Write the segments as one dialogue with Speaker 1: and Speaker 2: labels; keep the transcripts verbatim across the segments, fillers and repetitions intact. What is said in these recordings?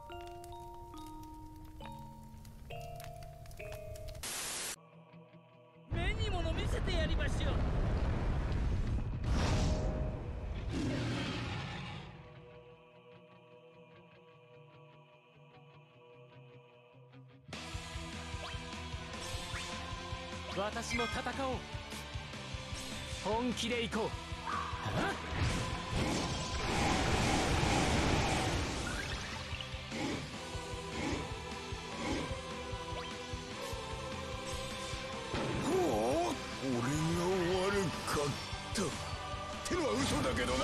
Speaker 1: 目にもの見せてやりましょう。
Speaker 2: 私も戦おう。本気で行こう。はっ、
Speaker 3: 俺が悪かったってのは嘘だけどな。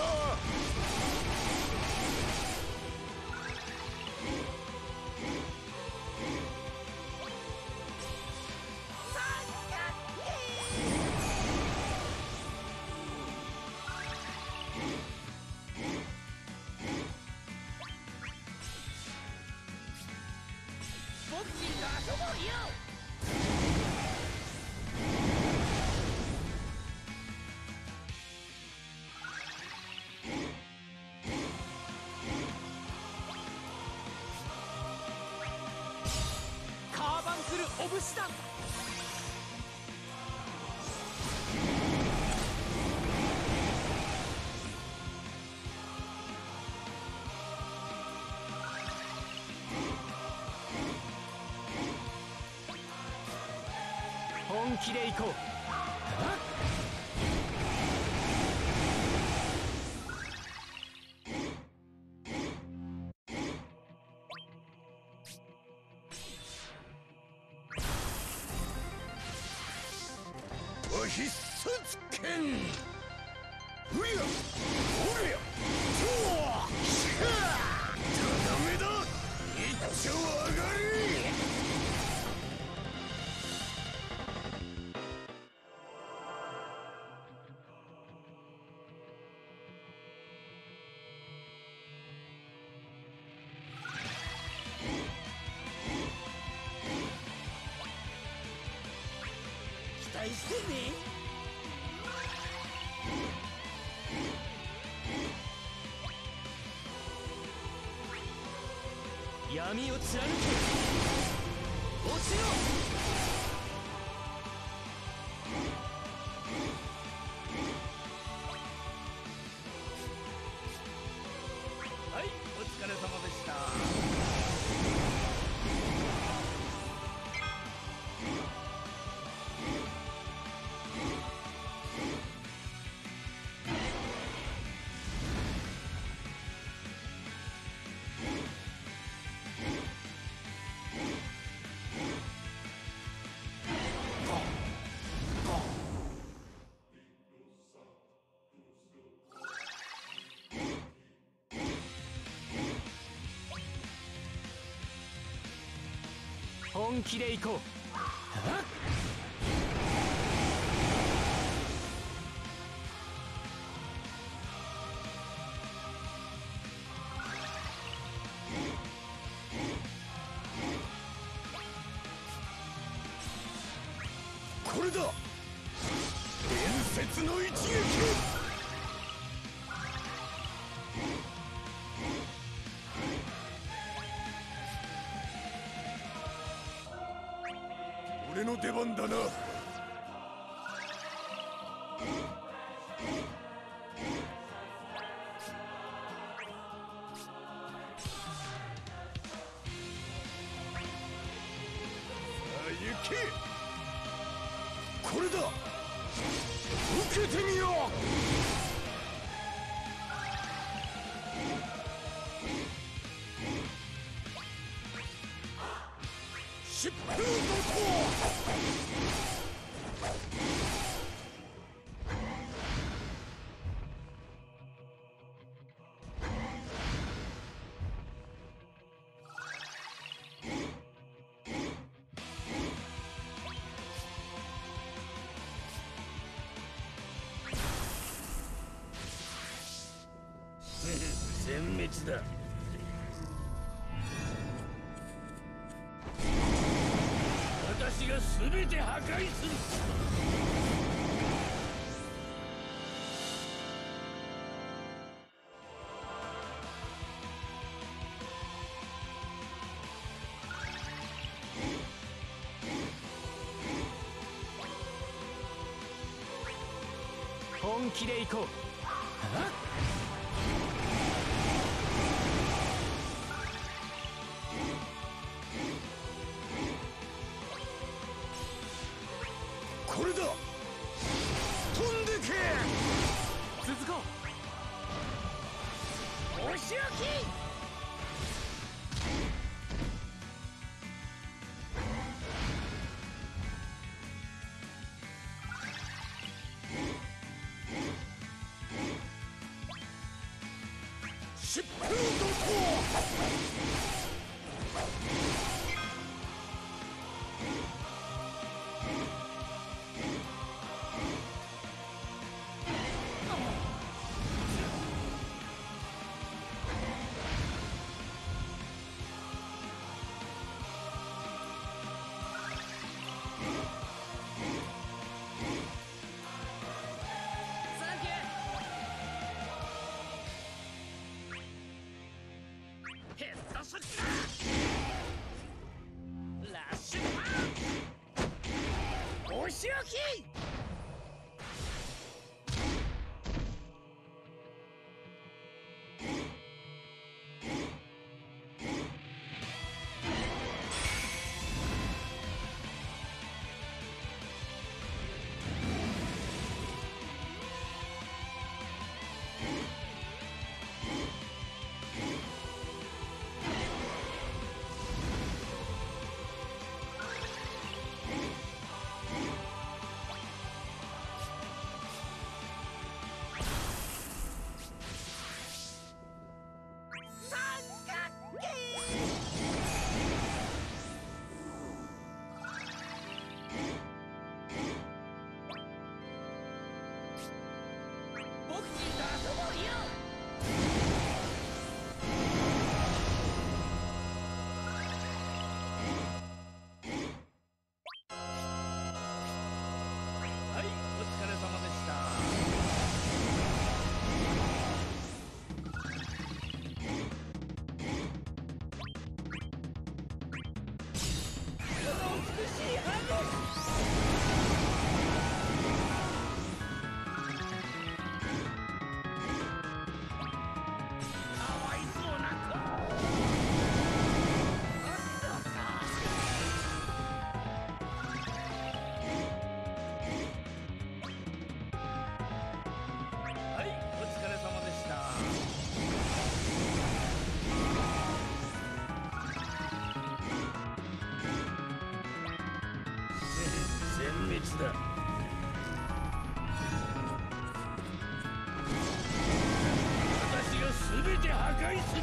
Speaker 1: ボクシーと遊ぼうよ。
Speaker 2: カーバンクルオブシダン。本気で行こう。はっ、
Speaker 3: 必殺剣。うりゃおりゃとわしゃとどめだ。一丁上がり。
Speaker 1: 期待してね。
Speaker 2: 闇を貫け。落ちろ。
Speaker 1: はい、お疲れ様でした。
Speaker 2: 本気で行こう。はっ、
Speaker 3: これだ。伝説の一撃。俺の出番だな。行け。これだ。受けてみよう。疾風怒涛。全滅だ。私が全て破壊する。
Speaker 2: 本気で行こう。
Speaker 3: これだ。飛んでけ。
Speaker 2: 続こう。
Speaker 1: お仕置き。
Speaker 3: 疾風怒涛。
Speaker 1: ヘッドショックだ。ラッシュパン。お仕置き。滅だ。私が全て破壊する。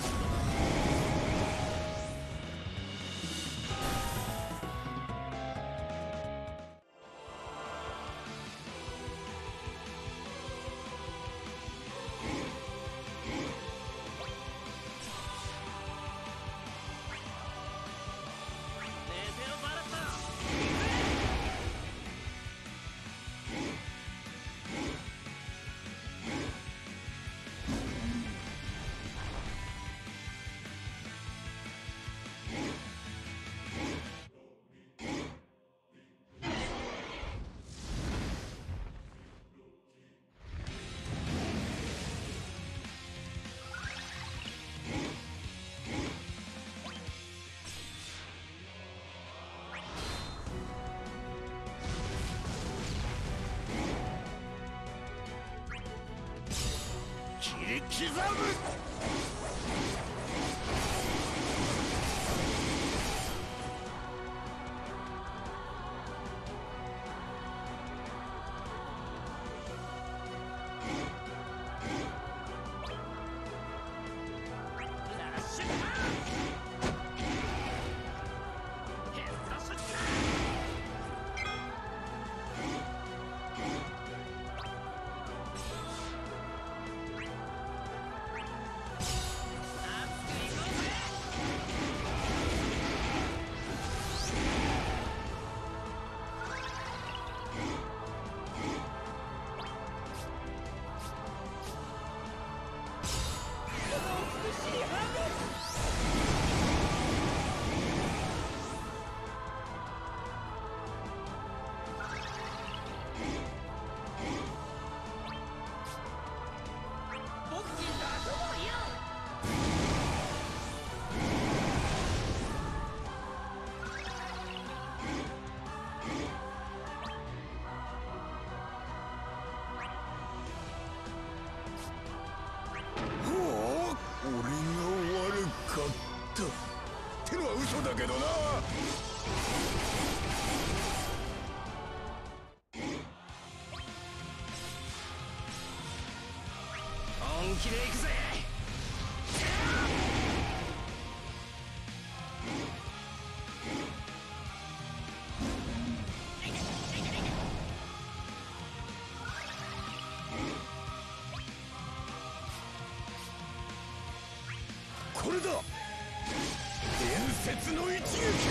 Speaker 1: 切り刻む。
Speaker 3: けどな。
Speaker 2: 本気で行くぜ。
Speaker 3: これだ、伝説の一撃。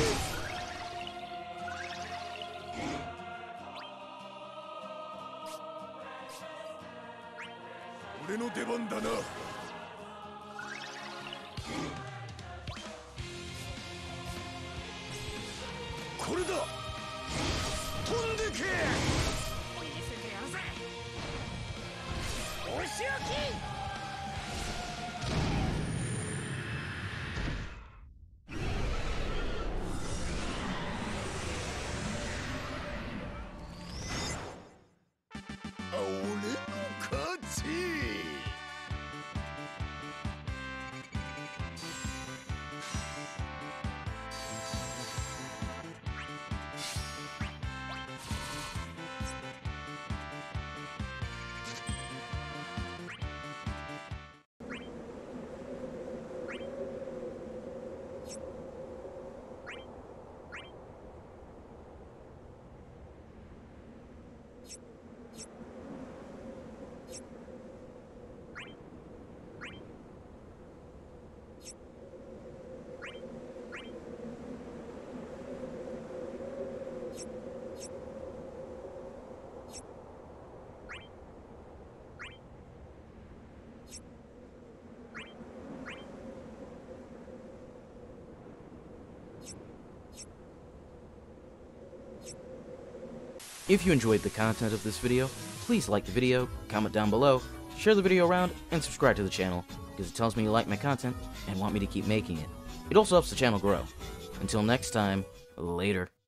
Speaker 3: 俺の出番だな。これだ、飛んでけ。
Speaker 2: 見せてやるぜ。お仕置き。
Speaker 4: If you enjoyed the content of this video, please like the video, comment down below, share the video around, and subscribe to the channel, because it tells me you like my content and want me to keep making it. It also helps the channel grow. Until next time, later.